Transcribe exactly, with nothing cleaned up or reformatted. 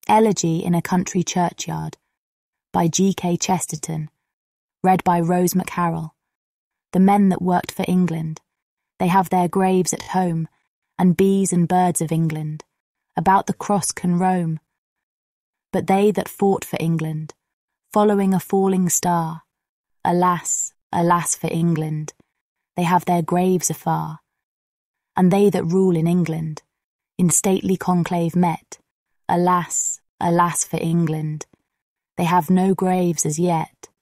Elegy in a Country Churchyard by G K Chesterton, read by Rose McHarel. The men that worked for England, they have their graves at home, and bees and birds of England about the cross can roam. But they that fought for England, following a falling star, alas, alas for England, they have their graves afar. And they that rule in England, in stately conclave met, alas, alas for England, they have no graves as yet.